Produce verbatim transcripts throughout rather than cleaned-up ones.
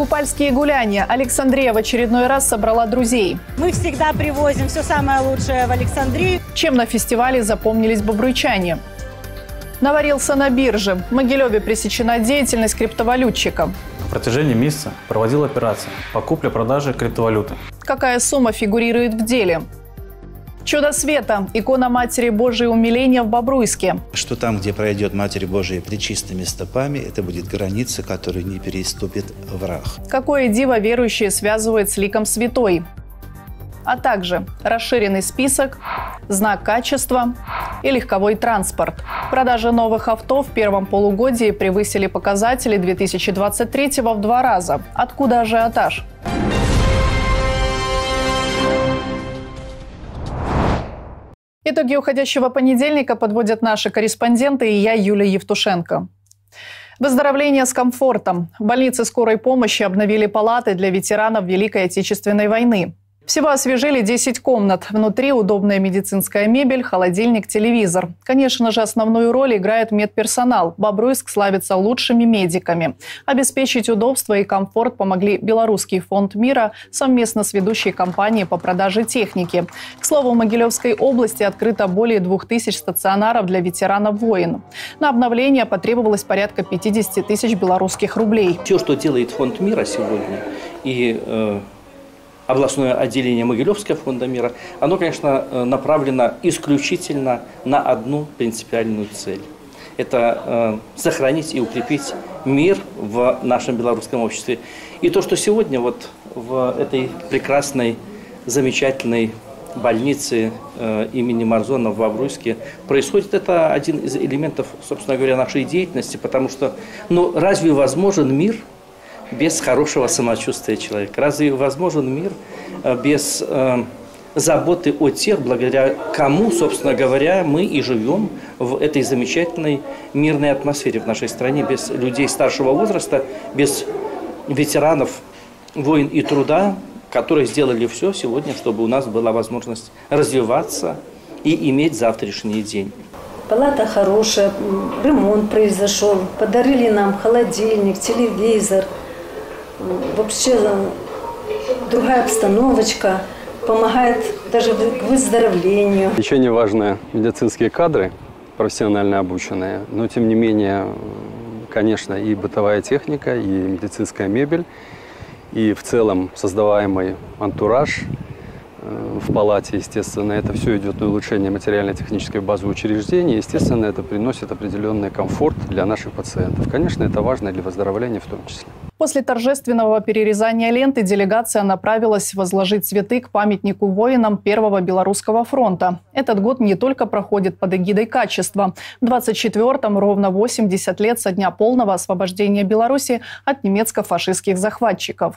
Купальские гуляния. Александрия в очередной раз собрала друзей. Мы всегда привозим все самое лучшее в Александрию. Чем на фестивале запомнились бобруйчане? Наварился на бирже. В Могилеве пресечена деятельность криптовалютчика. На протяжении месяца проводил операции по купле-продаже криптовалюты. Какая сумма фигурирует в деле? Чудо света. Икона Матери Божией умиления в Бобруйске. Что там, где пройдет Матерь Божия пречистыми стопами, это будет граница, которую не переступит враг. Какое диво верующие связывают с ликом святой? А также расширенный список, знак качества и легковой транспорт. Продажи новых авто в первом полугодии превысили показатели две тысячи двадцать третьего в два раза. Откуда ажиотаж? Итоги уходящего понедельника подводят наши корреспонденты и я, Юлия Евтушенко. Выздоровление с комфортом. В больнице скорой помощи обновили палаты для ветеранов Великой Отечественной войны. Всего освежили десять комнат. Внутри удобная медицинская мебель, холодильник, телевизор. Конечно же, основную роль играет медперсонал. Бобруйск славится лучшими медиками. Обеспечить удобство и комфорт помогли Белорусский фонд мира совместно с ведущей компанией по продаже техники. К слову, в Могилевской области открыто более двух тысяч стационаров для ветеранов войн. На обновление потребовалось порядка пятьдесят тысяч белорусских рублей. Все, что делает фонд мира сегодня, и э... областное отделение Могилевского фонда мира, оно, конечно, направлено исключительно на одну принципиальную цель. Это э, сохранить и укрепить мир в нашем белорусском обществе. И то, что сегодня вот в этой прекрасной, замечательной больнице э, имени Марзона в Бобруйске происходит, это один из элементов, собственно говоря, нашей деятельности, потому что, ну, разве возможен мир без хорошего самочувствия человека? Разве возможен мир без э, заботы о тех, благодаря кому, собственно говоря, мы и живем в этой замечательной мирной атмосфере в нашей стране, без людей старшего возраста, без ветеранов войн и труда, которые сделали все сегодня, чтобы у нас была возможность развиваться и иметь завтрашний день. Палата хорошая, ремонт произошел, подарили нам холодильник, телевизор. Вообще другая обстановочка, помогает даже к выздоровлению. Лечение важное, медицинские кадры, профессионально обученные, но тем не менее, конечно, и бытовая техника, и медицинская мебель, и в целом создаваемый антураж в палате, естественно, это все идет на улучшение материально-технической базы учреждений. Естественно, это приносит определенный комфорт для наших пациентов. Конечно, это важно для выздоровления в том числе. После торжественного перерезания ленты делегация направилась возложить цветы к памятнику воинам Первого Белорусского фронта. Этот год не только проходит под эгидой качества. В двадцать четвёртом ровно восемьдесят лет со дня полного освобождения Беларуси от немецко-фашистских захватчиков.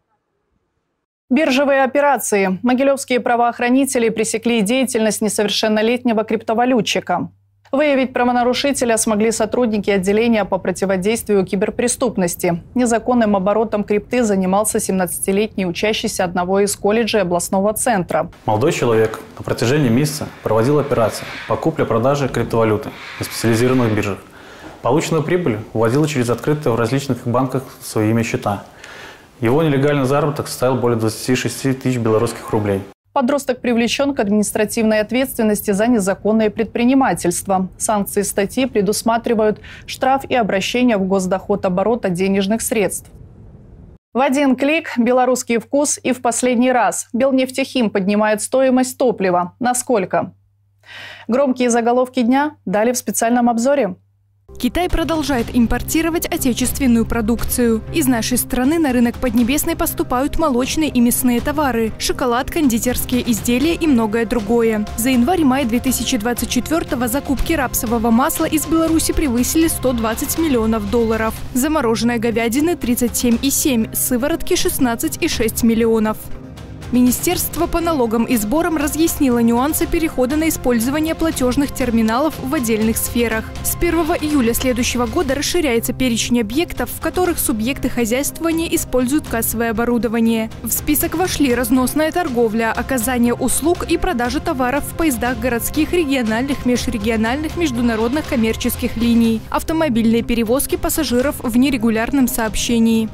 Биржевые операции. Могилевские правоохранители пресекли деятельность несовершеннолетнего криптовалютчика. Выявить правонарушителя смогли сотрудники отделения по противодействию киберпреступности. Незаконным оборотом крипты занимался семнадцатилетний учащийся одного из колледжей областного центра. Молодой человек на протяжении месяца проводил операции по купле-продаже криптовалюты на специализированных биржах. Полученную прибыль вводил через открытые в различных банках свои имя счета. Его нелегальный заработок составил более двадцати шести тысяч белорусских рублей. Подросток привлечен к административной ответственности за незаконное предпринимательство. Санкции статьи предусматривают штраф и обращение в госдоход-оборота денежных средств. В один клик «Белорусский вкус» и в последний раз. Белнефтехим поднимает стоимость топлива. Насколько? Громкие заголовки дня дали в специальном обзоре. Китай продолжает импортировать отечественную продукцию. Из нашей страны на рынок Поднебесной поступают молочные и мясные товары, шоколад, кондитерские изделия и многое другое. За январь-май две тысячи двадцать четвёртого закупки рапсового масла из Беларуси превысили сто двадцать миллионов долларов. Замороженной говядины тридцать семь и семь, сыворотки шестнадцать и шесть миллионов. Министерство по налогам и сборам разъяснило нюансы перехода на использование платежных терминалов в отдельных сферах. С первого июля следующего года расширяется перечень объектов, в которых субъекты хозяйствования используют кассовое оборудование. В список вошли разносная торговля, оказание услуг и продажа товаров в поездах городских, региональных, межрегиональных, международных коммерческих линий, автомобильные перевозки пассажиров в нерегулярном сообщении.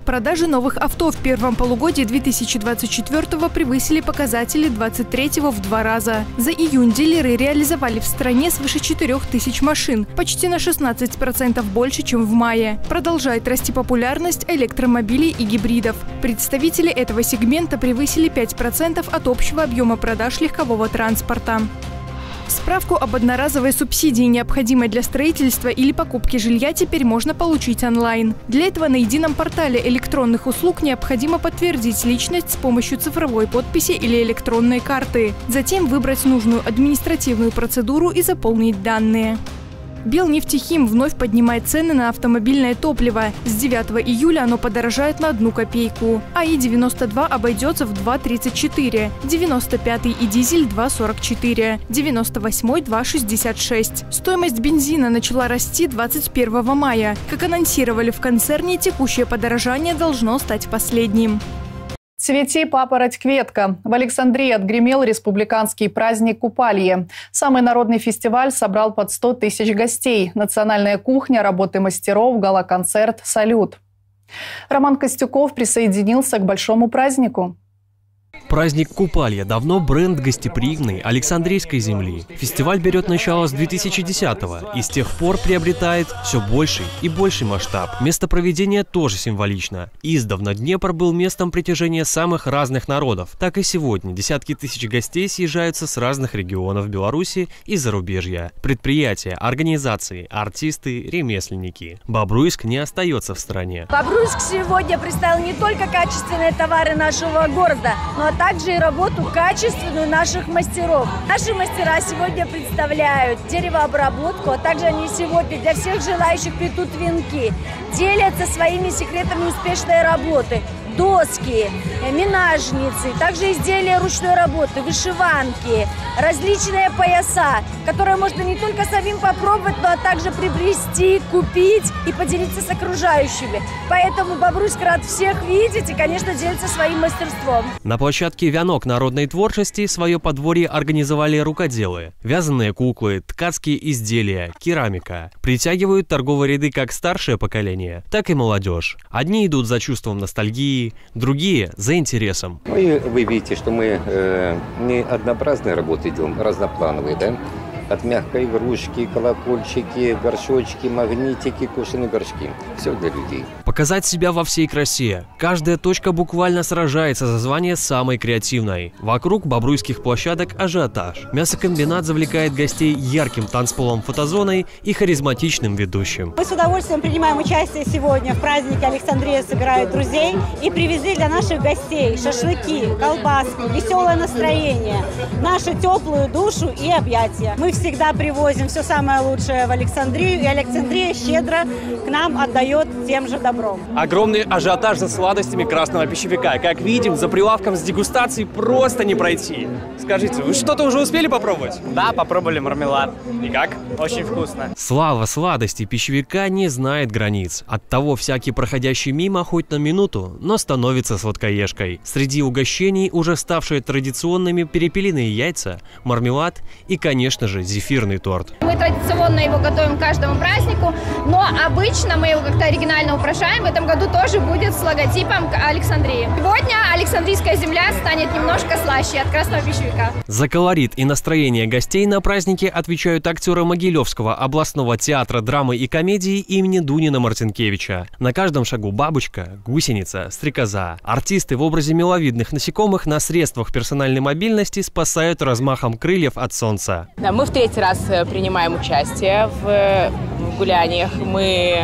Продажи новых авто в первом полугодии две тысячи двадцать четвёртого превысили показатели двадцать третьего в два раза. За июнь дилеры реализовали в стране свыше четырёх тысяч машин, почти на шестнадцать процентов больше, чем в мае. Продолжает расти популярность электромобилей и гибридов. Представители этого сегмента превысили пять процентов от общего объема продаж легкового транспорта. Справку об одноразовой субсидии, необходимой для строительства или покупки жилья, теперь можно получить онлайн. Для этого на едином портале электронных услуг необходимо подтвердить личность с помощью цифровой подписи или электронной карты. Затем выбрать нужную административную процедуру и заполнить данные. Белнефтехим вновь поднимает цены на автомобильное топливо. С девятого июля оно подорожает на одну копейку. АИ девяносто два обойдется в два тридцать четыре, девяносто пятый и дизель два сорок четыре, девяносто восьмой два шестьдесят шесть. Стоимость бензина начала расти двадцать первого мая. Как анонсировали в концерне, текущее подорожание должно стать последним. Цвети, папороть, кветка. В Александрии отгремел республиканский праздник Купалье. Самый народный фестиваль собрал под сто тысяч гостей. Национальная кухня, работы мастеров, гала-концерт, салют. Роман Костюков присоединился к большому празднику. Праздник Купалье давно бренд гостеприимной Александрийской земли. Фестиваль берет начало с две тысячи десятого и с тех пор приобретает все больший и больший масштаб. Место проведения тоже символично. Издавна Днепр был местом притяжения самых разных народов. Так и сегодня десятки тысяч гостей съезжаются с разных регионов Беларуси и зарубежья. Предприятия, организации, артисты, ремесленники. Бобруйск не остается в стороне. Бобруйск сегодня представил не только качественные товары нашего города, но а также и работу качественную наших мастеров. Наши мастера сегодня представляют деревообработку, а также они сегодня для всех желающих плетут венки, делятся своими секретами успешной работы. Доски, минажницы, также изделия ручной работы, вышиванки, различные пояса, которые можно не только самим попробовать, но а также приобрести, купить и поделиться с окружающими. Поэтому Бобруйск рад всех видеть и, конечно, делиться своим мастерством. На площадке «Вянок народной творчести» свое подворье организовали рукоделы. Вязаные куклы, ткацкие изделия, керамика. Притягивают торговые ряды как старшее поколение, так и молодежь. Одни идут за чувством ностальгии, другие за интересом. Вы, вы видите, что мы э, не однообразные работы делаем, разноплановые, да? От мягкой игрушки, колокольчики, горшочки, магнитики, кушаные горшки. Все для людей. Показать себя во всей красе. Каждая точка буквально сражается за звание самой креативной. Вокруг бобруйских площадок ажиотаж. Мясокомбинат завлекает гостей ярким танцполом, фотозоной и харизматичным ведущим. Мы с удовольствием принимаем участие сегодня в празднике «Александрия собирает друзей» и привезли для наших гостей шашлыки, колбаски, веселое настроение, нашу теплую душу и объятия. Мы всегда привозим все самое лучшее в Александрию, и Александрия щедро к нам отдает тем же добром. Огромный ажиотаж за сладостями красного пищевика. Как видим, за прилавком с дегустацией просто не пройти. Скажите, вы что-то уже успели попробовать? Да, попробовали мармелад. И как? Очень вкусно. Слава сладостей пищевика не знает границ. Оттого всякий проходящий мимо хоть на минуту, но становится сладкоежкой. Среди угощений уже ставшие традиционными перепелиные яйца, мармелад и, конечно же, зефирный торт. Мы традиционно его готовим к каждому празднику, но обычно мы его как-то оригинально украшаем. В этом году тоже будет с логотипом Александрии. Сегодня Александрийская земля станет немножко слаще от красного пищевика. За колорит и настроение гостей на празднике отвечают актеры Могилевского областного театра драмы и комедии имени Дунина Мартинкевича. На каждом шагу бабочка, гусеница, стрекоза. Артисты в образе миловидных насекомых на средствах персональной мобильности спасают размахом крыльев от солнца. Да, мы в третий раз принимаем участие в гуляниях. Мы,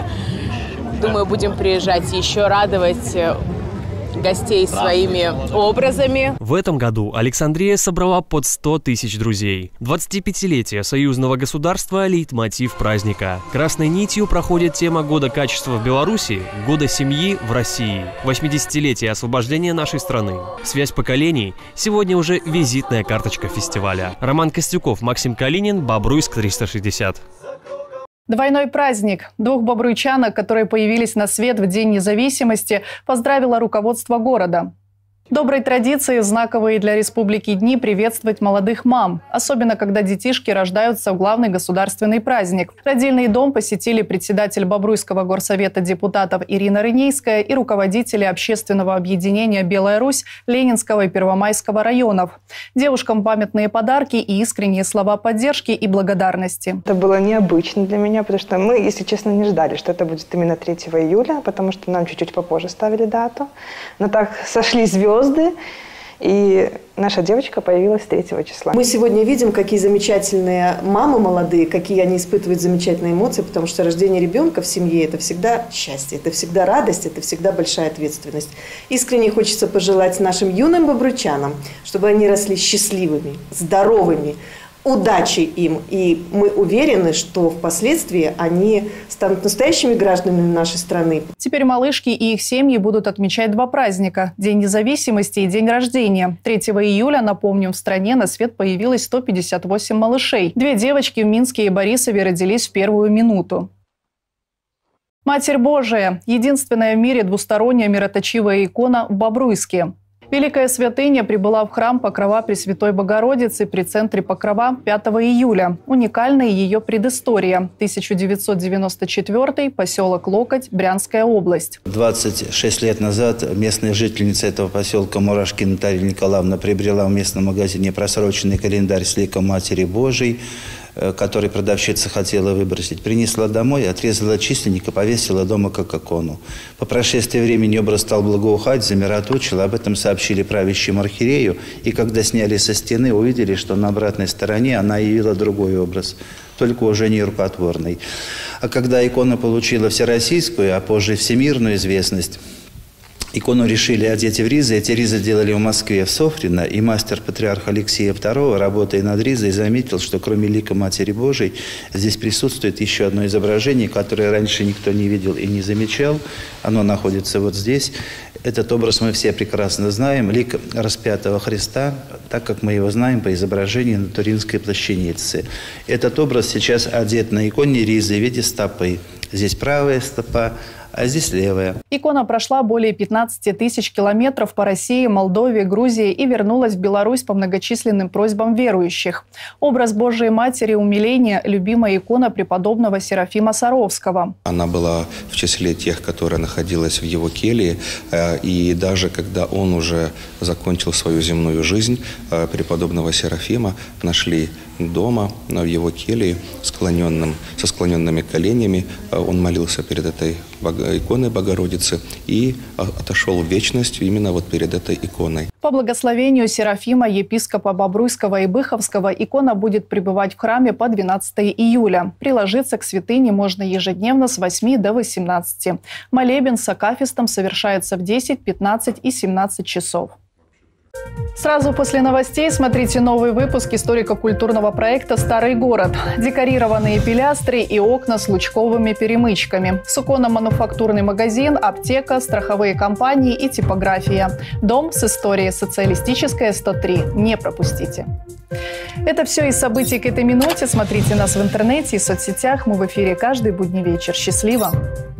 думаю, будем приезжать еще, радовать гостей своими образами. В этом году Александрия собрала под сто тысяч друзей. двадцатипятилетие союзного государства – лейтмотив праздника. Красной нитью проходит тема Года качества в Беларуси, Года семьи в России, восьмидесятилетие освобождения нашей страны. Связь поколений – сегодня уже визитная карточка фестиваля. Роман Костюков, Максим Калинин, Бобруйск триста шестьдесят. Двойной праздник. Двух бобруйчанок, которые появились на свет в День независимости, поздравило руководство города. Доброй традицией знаковые для республики дни приветствовать молодых мам, особенно когда детишки рождаются в главный государственный праздник. Родильный дом посетили председатель Бобруйского горсовета депутатов Ирина Рынейская и руководители общественного объединения «Белая Русь» Ленинского и Первомайского районов. Девушкам памятные подарки и искренние слова поддержки и благодарности. Это было необычно для меня, потому что мы, если честно, не ждали, что это будет именно третьего июля, потому что нам чуть-чуть попозже ставили дату. Но так сошли звезды. И наша девочка появилась третьего числа. Мы сегодня видим, какие замечательные мамы молодые, какие они испытывают замечательные эмоции, потому что рождение ребенка в семье – это всегда счастье, это всегда радость, это всегда большая ответственность. Искренне хочется пожелать нашим юным бобруйчанам, чтобы они росли счастливыми, здоровыми, удачи им. И мы уверены, что впоследствии они станут настоящими гражданами нашей страны. Теперь малышки и их семьи будут отмечать два праздника – День независимости и День рождения. третьего июля, напомним, в стране на свет появилось сто пятьдесят восемь малышей. Две девочки в Минске и Борисове родились в первую минуту. Матерь Божия – единственная в мире двусторонняя мироточивая икона в Бобруйске. Великая святыня прибыла в храм Покрова Пресвятой Богородицы при центре Покрова пятого июля. Уникальная ее предыстория. тысяча девятьсот девяносто четвёртый, поселок Локоть, Брянская область. двадцать шесть лет назад местная жительница этого поселка Мурашкина Наталья Николаевна приобрела в местном магазине просроченный календарь с ликом Матери Божией, который продавщица хотела выбросить, принесла домой, отрезала численник и повесила дома как икону. По прошествии времени образ стал благоухать, замироточил, об этом сообщили правящему архиерею, и когда сняли со стены, увидели, что на обратной стороне она явила другой образ, только уже не рукотворный. А когда икона получила всероссийскую, а позже всемирную известность, икону решили одеть в ризы. Эти ризы делали в Москве, в Софрино. И мастер патриарха Алексея второго, работая над ризой, заметил, что кроме лика Матери Божией здесь присутствует еще одно изображение, которое раньше никто не видел и не замечал. Оно находится вот здесь. Этот образ мы все прекрасно знаем. Лик распятого Христа, так как мы его знаем по изображению на Туринской плащанице. Этот образ сейчас одет на иконе ризы в виде стопы. Здесь правая стопа, а здесь левая. Икона прошла более пятнадцати тысяч километров по России, Молдове, Грузии и вернулась в Беларусь по многочисленным просьбам верующих. Образ Божией Матери умиления – любимая икона преподобного Серафима Саровского. Она была в числе тех, которая находилась в его келье, и даже когда он уже закончил свою земную жизнь, преподобного Серафима нашли дома в его келье склоненным, со склоненными коленями. Он молился перед этой иконой Богородицы и отошел в вечность именно вот перед этой иконой. По благословению Серафима, епископа Бобруйского и Быховского, икона будет пребывать в храме по двенадцатого июля. Приложиться к святыне можно ежедневно с восьми до восемнадцати. Молебен с акафистом совершается в десять, пятнадцать и семнадцать часов. Сразу после новостей смотрите новый выпуск историко-культурного проекта «Старый город». Декорированные пилястры и окна с лучковыми перемычками. Суконно-мануфактурный магазин, аптека, страховые компании и типография. Дом с историей социалистическая сто три. Не пропустите. Это все из событий к этой минуте. Смотрите нас в интернете и соцсетях. Мы в эфире каждый будний вечер. Счастливо!